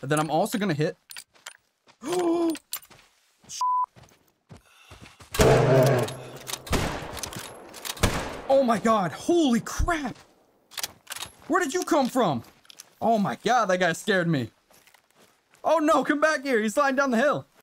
And then I'm also gonna hit. Oh my god, holy crap! Where did you come from? Oh my god, that guy scared me. Oh no, come back here, he's flying down the hill.